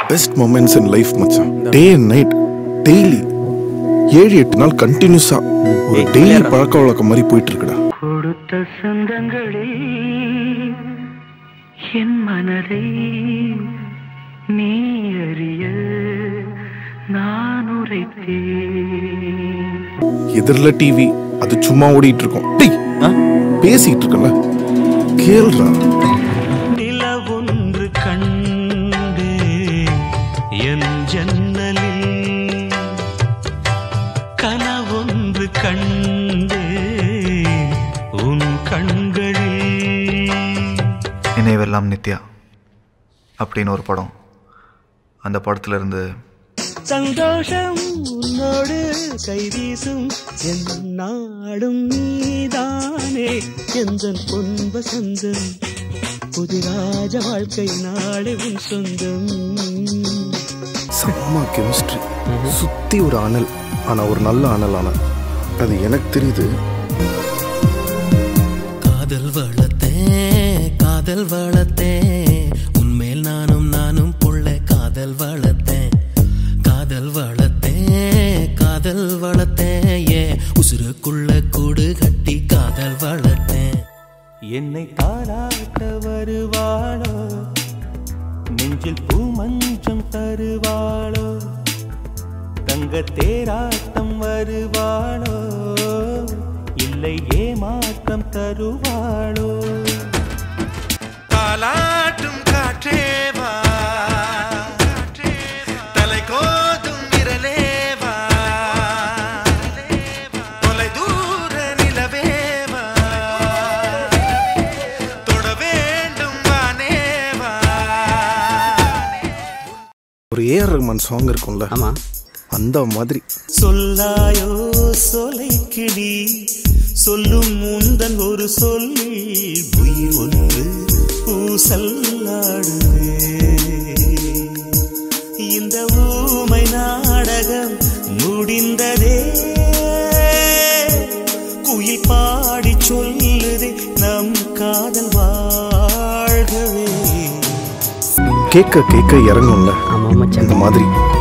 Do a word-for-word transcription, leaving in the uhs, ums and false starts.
Best moments in life மச்சான். Day and night daily ஏழு எட்டு நாள் கண்டினியூஸா ஒரு டெய்லி பழக்க வழக்கம் மாதிரி போயிட்டு இருக்குடா. கொடுத்த சொந்தங்களே என் மனதை நீ அறிய நான் உரைத்தேன். எதிரில டிவி அது சும்மா ஓடிட்டு இருக்கோம். டேய் பேசிட்டு இருக்கல கேள்றா. நிலவொன்று கண்டு என் ஜன்னலில் கனவொன்று கண்டு உன் கண்களில். நினைவெல்லாம் நித்யா அப்படின்னு ஒரு படம். அந்த படத்துல இருந்து சந்தோஷம் உன்னோடு கைவீசும் என்னாடும் நீதானே எந்தன் பொன்ப சந்தம் புதிராஜ வாழ்க்கை நாளை உன் சொந்தம். செம்ம கெமிஸ்ட்ரி. சுத்தி ஒரு அனல், ஆனா ஒரு நல்ல அனல். ஆனா அது எனக்கு தெரியுது. காதல் வளர்த்தேன் காதல் வளர்த்தேன் உன்மேல் நானும் நானும் புள்ள காதல் வளர்த்தேன் காதல் வளர்த்தேன் காதல் வளர்த்தேன் ஏ உசுருக்குள்ள கூடு கட்டி காதல் வளர்த்தேன். என்னை தாராட்ட வருவாளோ நெஞ்சில் பூமஞ்சம் தருவாளோ தங்க தேராட்டம் வருவாளோ இல்லை ஏமாற்றம் தருவாளோ. தாலாட்டும் காற்றேவா தலை கோதும் விரலேவா தொலை தூர நிலவேவா தொட வேண்டும் வானேவா. ஒரு ஏ ஆர் ரஹ்மான் சாங் இருக்கும்ல, ஆமா அந்த மாதிரி. சொல்லாயோ சொலை கிளி சொல்லும் முந்தன் ஒரு சொல்லி உயிர் ஒன்று பூசல்லாடுதே. இந்த ஊமை நாடகம் முடிந்ததே குயில் பாடி சொல்லுதே நம் காதல் வாழ்கவே. கேட்க கேட்க இறங்கும்ல ஆமா மச்சான். இந்த மாதிரி